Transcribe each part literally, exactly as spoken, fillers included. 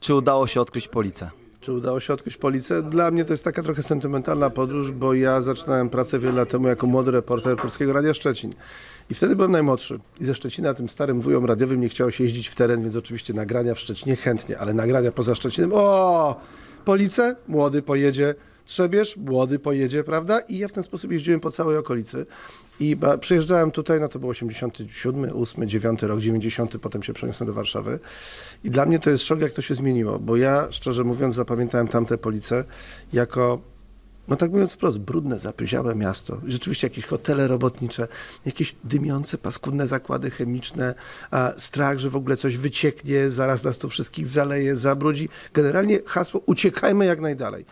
czy udało się odkryć Policę? Czy udało się odkryć Policę? Dla mnie to jest taka trochę sentymentalna podróż, bo ja zaczynałem pracę wiele lat temu jako młody reporter Polskiego Radia Szczecin. I wtedy byłem najmłodszy. I ze Szczecina tym starym wujom radiowym nie chciało się jeździć w teren, więc oczywiście nagrania w Szczecinie chętnie, ale nagrania poza Szczecinem, o, Policę? Młody pojedzie. Trzebież, młody pojedzie, prawda? I ja w ten sposób jeździłem po całej okolicy. I przyjeżdżałem tutaj, no to był osiemdziesiąty siódmy, ósmy, dziewiąty rok, dziewięćdziesiąty, potem się przeniosłem do Warszawy. I dla mnie to jest szok, jak to się zmieniło, bo ja, szczerze mówiąc, zapamiętałem tamte Police jako, no tak mówiąc wprost, brudne, zapyziałe miasto. Rzeczywiście jakieś hotele robotnicze, jakieś dymiące, paskudne zakłady chemiczne, a strach, że w ogóle coś wycieknie, zaraz nas tu wszystkich zaleje, zabrudzi. Generalnie hasło uciekajmy jak najdalej.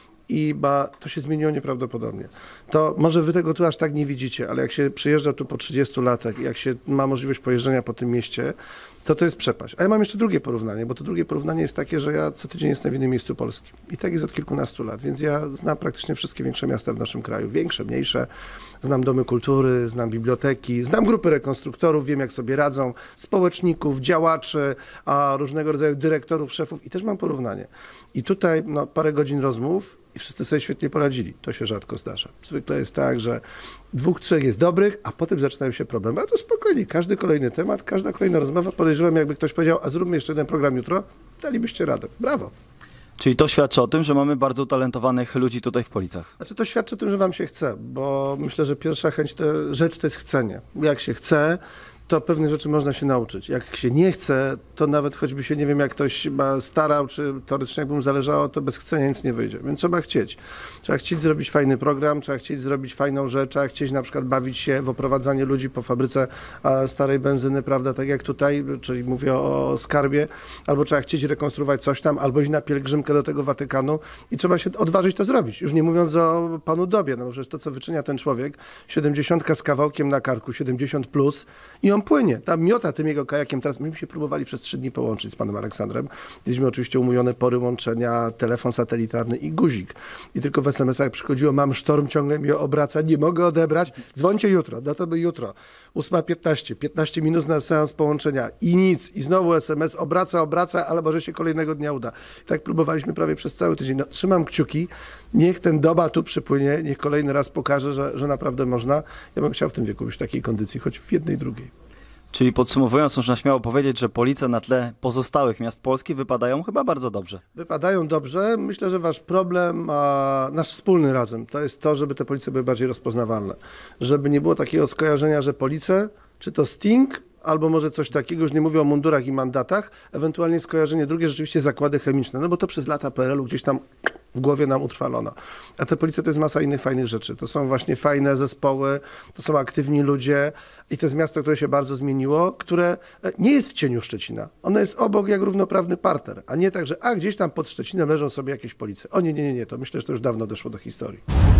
I ba, to się zmieniło nieprawdopodobnie. To może wy tego tu aż tak nie widzicie, ale jak się przyjeżdża tu po trzydziestu latach, jak się ma możliwość pojeżdżenia po tym mieście, to to jest przepaść. A ja mam jeszcze drugie porównanie, bo to drugie porównanie jest takie, że ja co tydzień jestem w innym miejscu Polski. I tak jest od kilkunastu lat, więc ja znam praktycznie wszystkie większe miasta w naszym kraju. Większe, mniejsze. Znam domy kultury, znam biblioteki, znam grupy rekonstruktorów, wiem jak sobie radzą, społeczników, działaczy, a różnego rodzaju dyrektorów, szefów i też mam porównanie. I tutaj no, parę godzin rozmów i wszyscy sobie świetnie poradzili. To się rzadko zdarza. Zwykle jest tak, że dwóch, trzech jest dobrych, a potem zaczynają się problemy. A to spokojnie, każdy kolejny temat, każda kolejna rozmowa, podejrzewam, jakby ktoś powiedział, a zróbmy jeszcze jeden program jutro, dalibyście radę. Brawo. Czyli to świadczy o tym, że mamy bardzo utalentowanych ludzi tutaj w Policach. Znaczy to świadczy o tym, że wam się chce, bo myślę, że pierwsza chęć, to, rzecz to jest chcenie. Jak się chce, to pewnych rzeczy można się nauczyć. Jak się nie chce, to nawet choćby się, nie wiem, jak ktoś starał, czy teoretycznie jakby mu zależało, to bez chcenia nic nie wyjdzie. Więc trzeba chcieć. Trzeba chcieć zrobić fajny program, trzeba chcieć zrobić fajną rzecz, trzeba chcieć na przykład bawić się w oprowadzanie ludzi po fabryce starej benzyny, prawda, tak jak tutaj, czyli mówię o skarbie, albo trzeba chcieć rekonstruować coś tam, albo iść na pielgrzymkę do tego Watykanu i trzeba się odważyć to zrobić. Już nie mówiąc o panu Dobie, no bo przecież to, co wyczynia ten człowiek, siedemdziesiątka z kawałkiem na karku, siedemdziesiąt plus i on płynie, tam miota tym jego kajakiem. Teraz myśmy się próbowali przez trzy dni połączyć z panem Aleksandrem. Mieliśmy oczywiście umówione pory łączenia, telefon satelitarny i guzik. I tylko w es em esach przychodziło, mam sztorm, ciągle mnie obraca, nie mogę odebrać, dzwońcie jutro, no to by jutro. ósma piętnaście, piętnaście minut na seans połączenia i nic. I znowu es em es, obraca, obraca, ale może się kolejnego dnia uda. I tak próbowaliśmy prawie przez cały tydzień. No, trzymam kciuki, niech ten Doba tu przypłynie, niech kolejny raz pokaże, że, że naprawdę można. Ja bym chciał w tym wieku być w takiej kondycji, choć w jednej, drugiej. Czyli podsumowując, można śmiało powiedzieć, że Police na tle pozostałych miast Polski wypadają chyba bardzo dobrze. Wypadają dobrze. Myślę, że wasz problem, a nasz wspólny razem, to jest to, żeby te Police były bardziej rozpoznawalne. Żeby nie było takiego skojarzenia, że Police, czy to Sting, albo może coś takiego, już nie mówię o mundurach i mandatach, ewentualnie skojarzenie drugie, rzeczywiście zakłady chemiczne, no bo to przez lata pe er el u gdzieś tam w głowie nam utrwalono. A te Police to jest masa innych fajnych rzeczy. To są właśnie fajne zespoły, to są aktywni ludzie i to jest miasto, które się bardzo zmieniło, które nie jest w cieniu Szczecina. Ono jest obok jak równoprawny partner, a nie tak, że a gdzieś tam pod Szczecinem leżą sobie jakieś Police. O nie, nie, nie, nie, to myślę, że to już dawno doszło do historii.